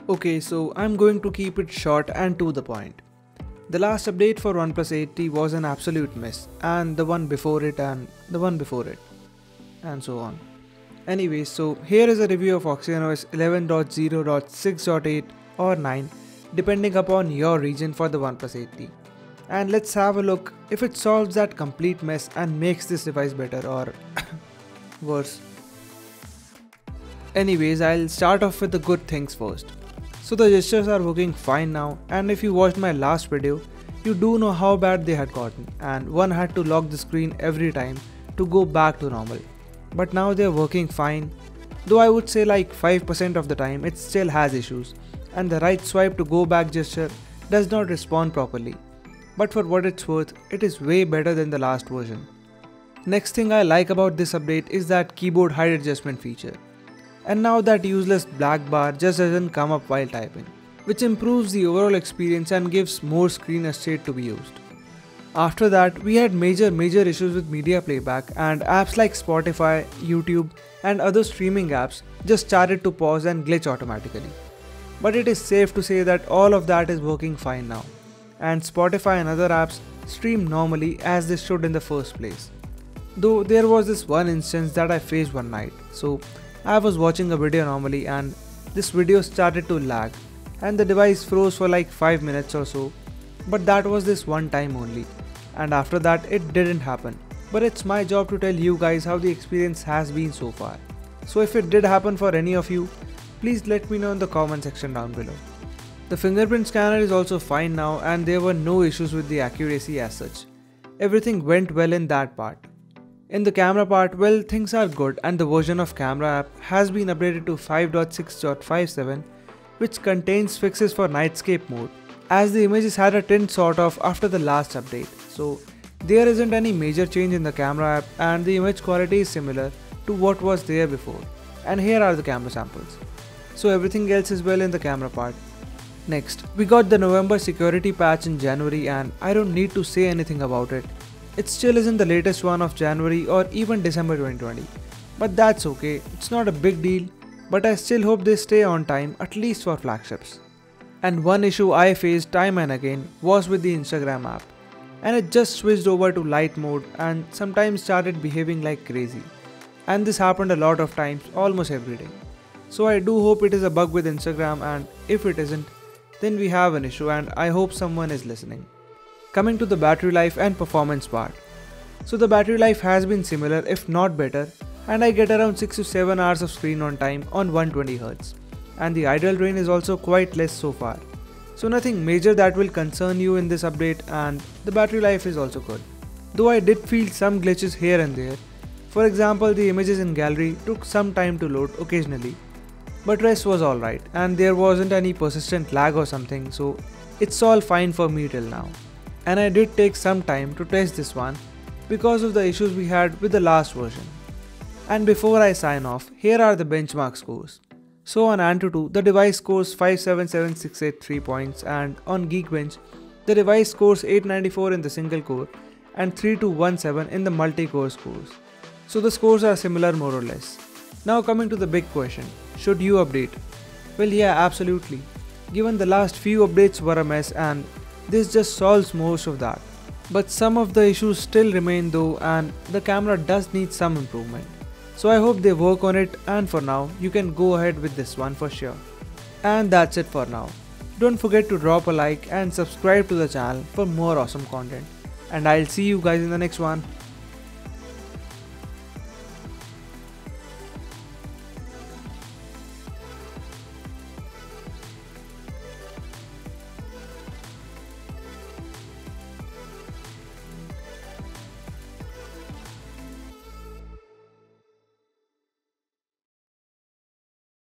Okay, so I'm going to keep it short and to the point. The last update for OnePlus 8T was an absolute mess, and the one before it, and the one before it, and so on. Anyways, so here is a review of OxygenOS 11.0.6.8 or 9, depending upon your region for the OnePlus 8T. And let's have a look if it solves that complete mess and makes this device better or worse. Anyways, I'll start off with the good things first. So the gestures are working fine now, and if you watched my last video, you do know how bad they had gotten and one had to lock the screen every time to go back to normal. But now they're working fine, though I would say like 5% of the time it still has issues and the right swipe to go back gesture does not respond properly. But for what it's worth, it is way better than the last version. Next thing I like about this update is that keyboard height adjustment feature. And now that useless black bar just doesn't come up while typing, which improves the overall experience and gives more screen estate to be used. After that, we had major issues with media playback, and apps like Spotify, YouTube and other streaming apps just started to pause and glitch automatically. But it is safe to say that all of that is working fine now, and Spotify and other apps stream normally as they should in the first place. Though there was this one instance that I faced one night. So I was watching a video normally and this video started to lag and the device froze for like 5 minutes or so, but that was this one time only, and after that it didn't happen. But it's my job to tell you guys how the experience has been so far. So if it did happen for any of you, please let me know in the comment section down below. The fingerprint scanner is also fine now and there were no issues with the accuracy as such. Everything went well in that part. In the camera part, well, things are good and the version of camera app has been updated to 5.6.57, which contains fixes for nightscape mode, as the images had a tint sort of after the last update. So there isn't any major change in the camera app and the image quality is similar to what was there before. And here are the camera samples. So everything else is well in the camera part. Next, we got the November security patch in January and I don't need to say anything about it. It still isn't the latest one of January or even December 2020. But that's okay, it's not a big deal, but I still hope they stay on time, at least for flagships. And one issue I faced time and again was with the Instagram app. And it just switched over to light mode and sometimes started behaving like crazy. And this happened a lot of times, almost every day. So I do hope it is a bug with Instagram, and if it isn't, then we have an issue and I hope someone is listening. Coming to the battery life and performance part. So the battery life has been similar if not better, and I get around 6 to 7 hours of screen on time on 120Hz. And the idle drain is also quite less so far. So nothing major that will concern you in this update, and the battery life is also good. Though I did feel some glitches here and there. For example, the images in gallery took some time to load occasionally. But rest was alright and there wasn't any persistent lag or something, so it's all fine for me till now. And I did take some time to test this one because of the issues we had with the last version. And before I sign off, here are the benchmark scores. So on Antutu, the device scores 577,683 points, and on Geekbench, the device scores 894 in the single core and 3217 in the multi-core scores. So the scores are similar more or less. Now coming to the big question, should you update? Well, yeah, absolutely. Given the last few updates were a mess and this just solves most of that. But some of the issues still remain though, and the camera does need some improvement. So I hope they work on it, and for now you can go ahead with this one for sure. And that's it for now. Don't forget to drop a like and subscribe to the channel for more awesome content. And I'll see you guys in the next one.